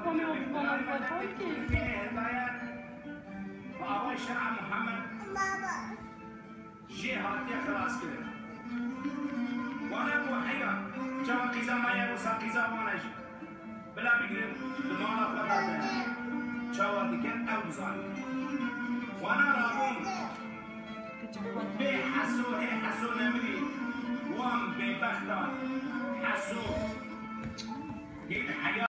آقای شرع محمد جهاتی خلاص کرد وانا بو حیا جوان قیزا مایا و ساقیزا وانا جی بلا بگیرم دماغ خدا داره جوان دیکن او بزانی وانا رابون به حسو نمری وام به بختان حسو